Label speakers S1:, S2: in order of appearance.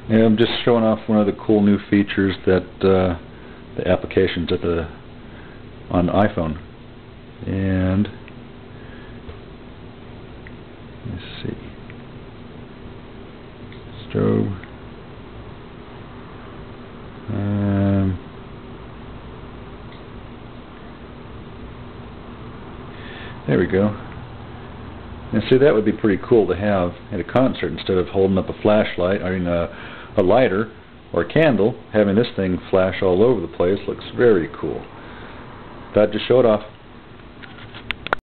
S1: Yeah, I'm just showing off one of the cool new features that the applications at on the iPhone. And let's see, strobe. There we go. And see, that would be pretty cool to have at a concert instead of holding up a flashlight, a lighter or a candle. Having this thing flash all over the place looks very cool. Thought I'd just show it off.